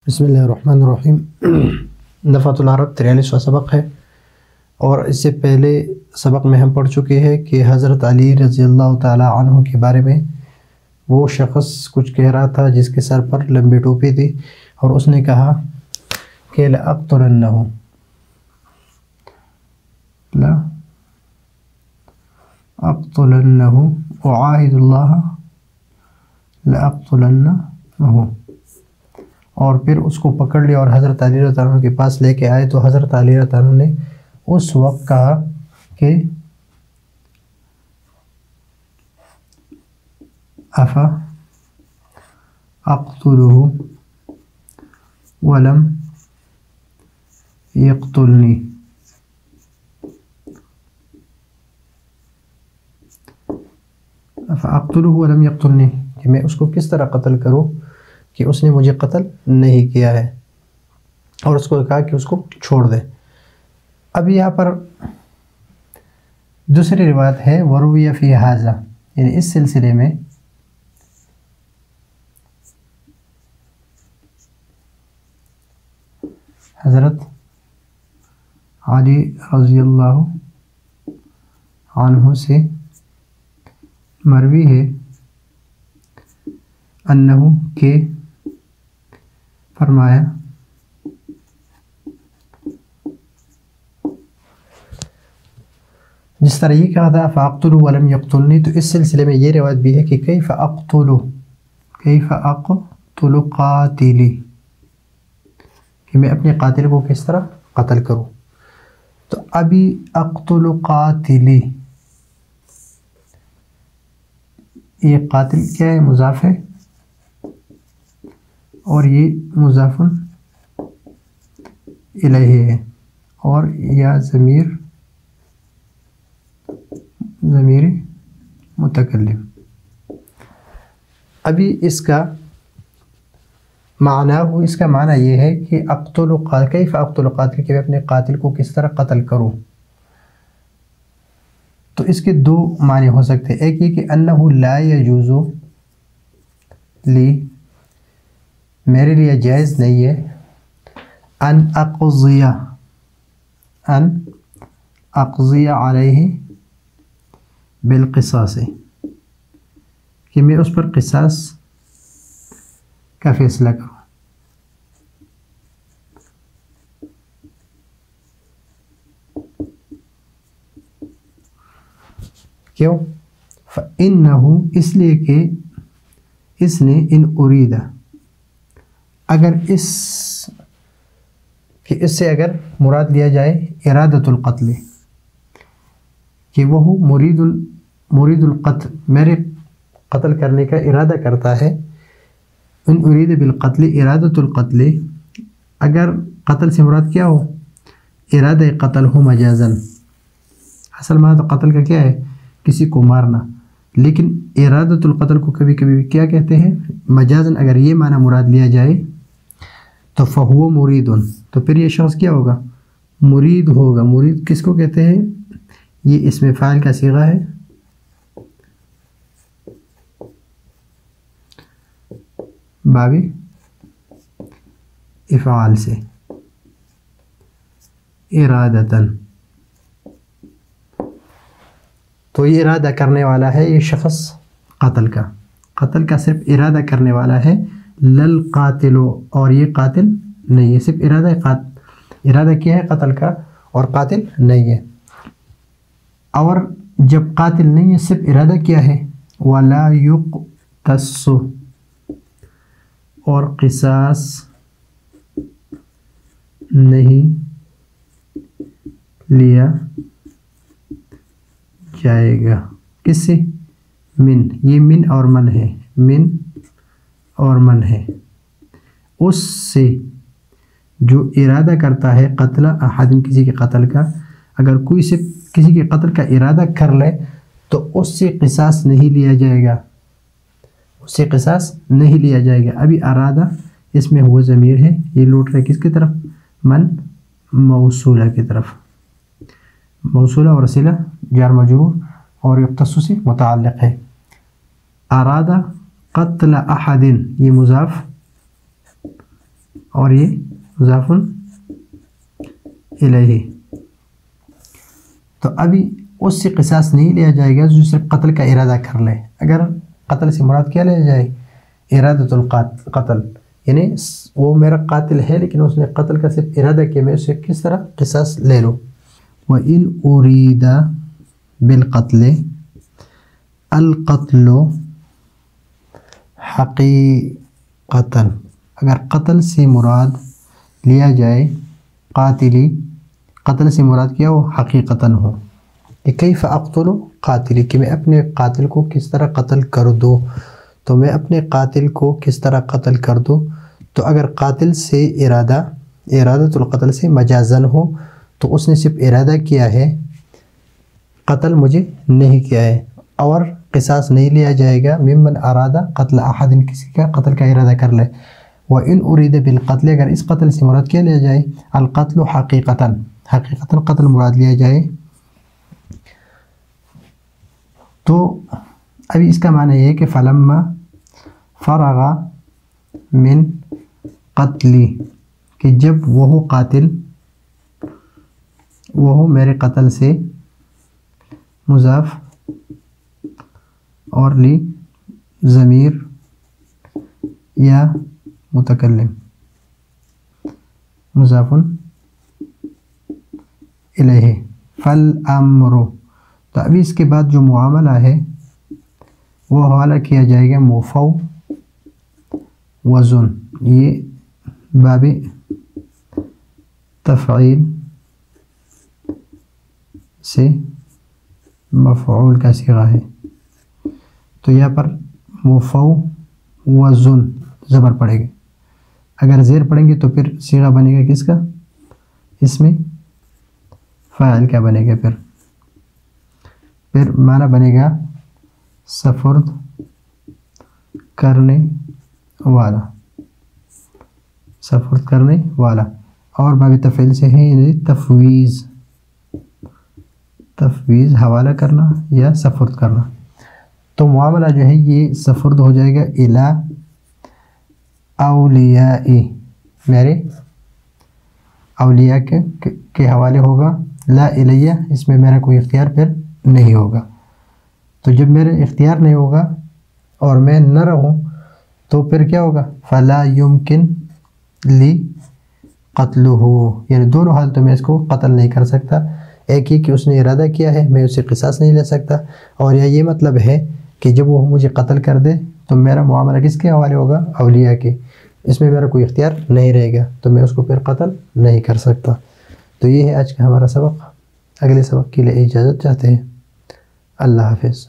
بسم اللہ الرحمن الرحیم۔ دفعۃ العرب 43واں سبق ہے، اور اس سے پہلے سبق میں ہم پڑھ چکے ہیں کہ حضرت علی رضی اللہ تعالی عنہ کے بارے میں وہ شخص کچھ کہہ رہا تھا جس کے سر پر لمبی ٹوپی تھی، اور اس نے کہا کہ لأقتلنہ اعاہد اللہ لأقتلنہ، اور پھر اس کو پکڑ لیا اور حضرت علی رضی اللہ عنہ کے پاس لے کے آئے تو حضرت علی رضی اللہ عنہ نے اس وقت کہا کہ افا اقتلہ ولم یقتلنی، افا اقتلہ ولم یقتلنی، کہ میں اس کو کس طرح قتل کروں کہ اس نے مجھے قتل نہیں کیا ہے، اور اس کو کہا کہ اس کو چھوڑ دے۔ اب یہاں پر دوسری روایت ہے وروی فی ھذا، یعنی اس سلسلے میں حضرت علی رضی اللہ عنہ سے مروی ہے انہو کہ فرمایا جس طرح یہ کہا تھا فاقتلوا ولم یقتلنی، تو اس سلسلے میں یہ روایت بھی ہے کہ کیف اقتل قاتلی، کہ میں اپنے قاتل کو کس طرح قتل کروں۔ تو ابھی اقتل قاتلی، یہ قاتل کیا ہے؟ مضاف ہے، اور یہ مضاف الیہ ہے، اور یا ضمیر متکلم۔ ابھی اس کا معنی ہو، اس کا معنی یہ ہے کہ کیف اقتل قاتل، کہ میں اپنے قاتل کو کس طرح قتل کروں۔ تو اس کے دو معنی ہو سکتے ہیں، ایک یہ کہ انہ لا یجوز لی، میرے لیے جائز نہیں ہے، ان اقضی علیہ بالقصاص، کہ میں اس پر قصاص کا فیصلہ کروں۔ کیوں؟ فَإِنَّهُ، اس لیے کہ اس نے ان اریدہ، اگر اس سے اگر مراد لیا جائے ارادت القتل، کہ وہ مرید القتل، میرے قتل کرنے کا ارادہ کرتا ہے، ان ارید بالقتل ارادت القتل، اگر قتل سے مراد کیا ہو؟ ارادہ قتل ہو مجازن، اصل معنی تو قتل کا کیا ہے؟ کسی کو مارنا، لیکن ارادت القتل کو کبھی کبھی کیا کہتے ہیں؟ مجازن۔ اگر یہ معنی مراد لیا جائے تو فہو مرید، تو پھر یہ شخص کیا ہوگا؟ مرید ہوگا۔ مرید کس کو کہتے ہیں؟ یہ اسم فاعل کا صیغہ ہے، باب افعال سے، ارادتاً، تو یہ ارادہ کرنے والا ہے یہ شخص قتل کا صرف ارادہ کرنے والا ہے، للقاتل، اور یہ قاتل نہیں ہے، صرف ارادہ کیا ہے قتل کا، اور قاتل نہیں ہے۔ اور جب قاتل نہیں ہے صرف ارادہ کیا ہے؟ ولا یقتص، اور قصاص نہیں لیا جائے گا، کس سے؟ من، یہ من اور من ہے، من اور من ہے، اس سے جو ارادہ کرتا ہے قتل احد، کسی کے قتل کا، اگر کوئی سے کسی کے قتل کا ارادہ کر لے تو اس سے قصاص نہیں لیا جائے گا، اس سے قصاص نہیں لیا جائے گا۔ ابھی ارادہ اس میں ہوا ضمیر ہے، یہ لوٹ رہا ہے کس کی طرف؟ من موصولہ کی طرف، موصولہ اور صلہ جار مجرور، اور یقتص سے متعلق ہے۔ ارادہ قتل احد، یہ مضاف اور یہ مضافن الیہ. تو ابھی اس سے قصاص نہیں لیا جائے گا جو صرف قتل کا ارادہ کر لے. اگر قتل سے مراد کیا لیا جائے؟ ارادۃ القتل، یعنی وہ میرا قاتل ہے لیکن اس نے قتل کا صرف ارادہ کیا، میں اسے کس طرح قصاص لے لوں. وَإِنْ أُرِيدَ بِالْقَتْلِ الْقَتْلُ حقیقتاً، اگر قتل سے مراد لیا جائے قاتلی، قتل سے مراد کیا ہو؟ حقیقتاً ہو. کہ کیف اقتل قاتلی، کہ میں اپنے قاتل کو کس طرح قتل کر دوں. تو میں اپنے قاتل کو کس طرح قتل کر دوں. تو اگر قاتل سے ارادۃ القتل سے مجازن ہو تو اس نے صرف ارادہ کیا ہے، قتل مجھے نہیں کیا ہے، اور قصاص نہیں لیا جائے گا. ممن اراد قتل احد، کسی کا قتل کا ارادہ کر لے. وَإِنْ أُرِيدَ بِالْقَتْلِ، اگر اس قتل سے مراد کیا لیا جائے؟ القتل حقیقتاً، حقیقتاً قتل مراد لیا جائے. تو ابھی اس کا معنی یہ ہے کہ فلما فرغ من قتلی، کہ جب وہ قاتل، وہ میرے قتل سے، مضاف اور لی ضمیر یا متکلم، مضاف الیہ. فالامر، تو ابھی اس کے بعد جو معاملہ ہے وہ حوالہ کیا جائے گا مفوض، یہ باب تفعیل سے مفعول کا صیغہ ہے. تو یہاں پر مفوض زبر پڑے گا. اگر زیر پڑھیں گے تو پھر صیغہ بنے گا کس کا؟ اس میں فاعل کا بنے گا. پھر معنی بنے گا سفرد کرنے والا، سفرد کرنے والا. اور باب تفعیل سے ہے یعنی تفویض، تفویض حوالہ کرنا یا سفرد کرنا. تو معاملہ جو ہے یہ سفرد ہو جائے گا الی اولیائی، میرے اولیاء کے حوالے ہوگا. لا الیہ، اس میں میرا کوئی اختیار پھر نہیں ہوگا. تو جب میرے اختیار نہیں ہوگا اور میں نہ رہوں تو پھر کیا ہوگا؟ فلا یمکن لی قتلہ، یعنی دونوں حالتوں میں اس کو قتل نہیں کر سکتا. ایک یہ کہ اس نے ارادہ کیا ہے، میں اسے قصاص نہیں لے سکتا، اور یہ مطلب ہے کہ جب وہ مجھے قتل کر دے تو میرا معاملہ کس کے حوالے ہوگا؟ اولیاء کے. اس میں میرا کوئی اختیار نہیں رہے گا تو میں اس کو پھر قتل نہیں کر سکتا. تو یہ ہے آج کا ہمارا سبق. اگلے سبق کے لیے اجازت چاہتے ہیں. اللہ حافظ.